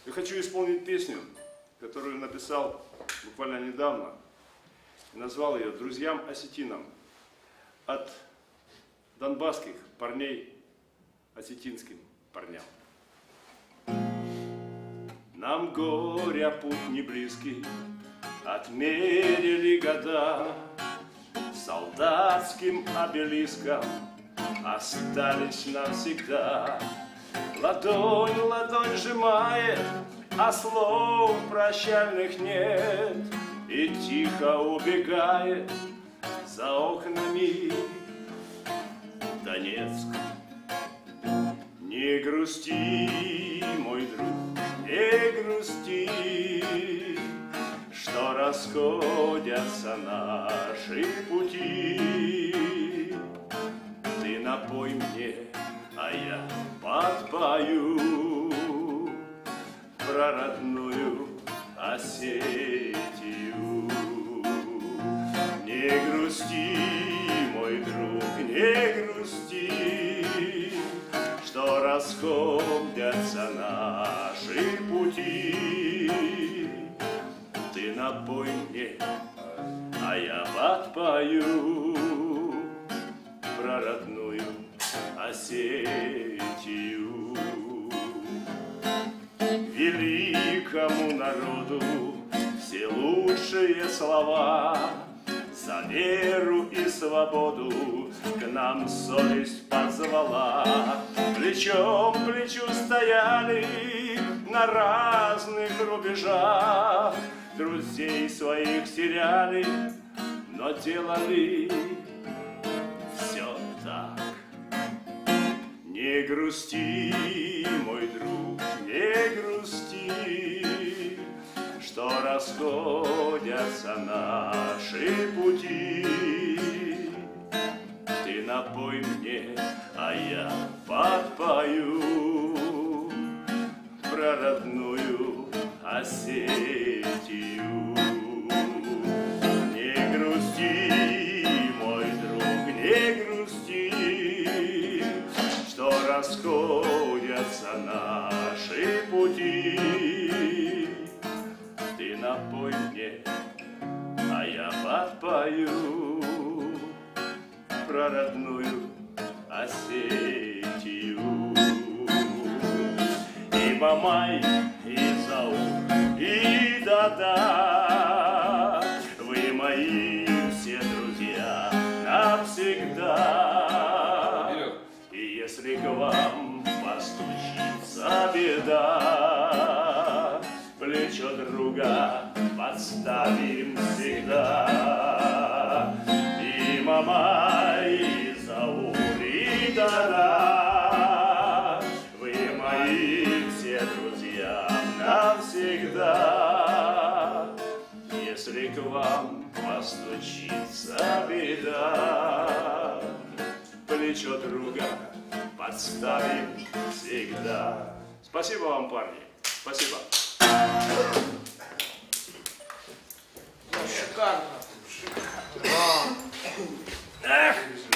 Я хочу исполнить песню, которую написал буквально недавно. И назвал ее «Друзьям осетинам» от донбасских парней осетинским парням. Нам горя путь не близкий, отмерили года, солдатским обелиском остались навсегда. Ладонь ладонь сжимает, а слов прощальных нет, и тихо убегает за окнами Донецк. Не грусти, мой друг, не грусти, что расходятся наши пути. Ты напой мне, а я подпою про родную Осетию. Не грусти, мой друг, не грусти, что расходятся наши пути. Ты напой мне, а я подпою про родную Осетию. Великому народу все лучшие слова за веру и свободу к нам совесть позвала. Плечом к плечу стояли на разных рубежах, друзей своих теряли, но делали все так. Не грусти, мой друг, не грусти, что расходятся наши пути. Ты напой мне, а я подпою про родную Осетию. Не грусти, мой друг, не грусти, что расходятся наши пути. Ты напой мне, а я подпою про родную Осетию. И Мамай, и Заур, и Дада, вы мои все друзья навсегда. И если к вам постучится беда, плечо друга подставим всегда. И Мамай, и Заур, и Дада, вы мои все друзья навсегда. Если к вам постучится беда, плечо друга подставим всегда. Спасибо вам, парни. Спасибо. Шикарно. Эх!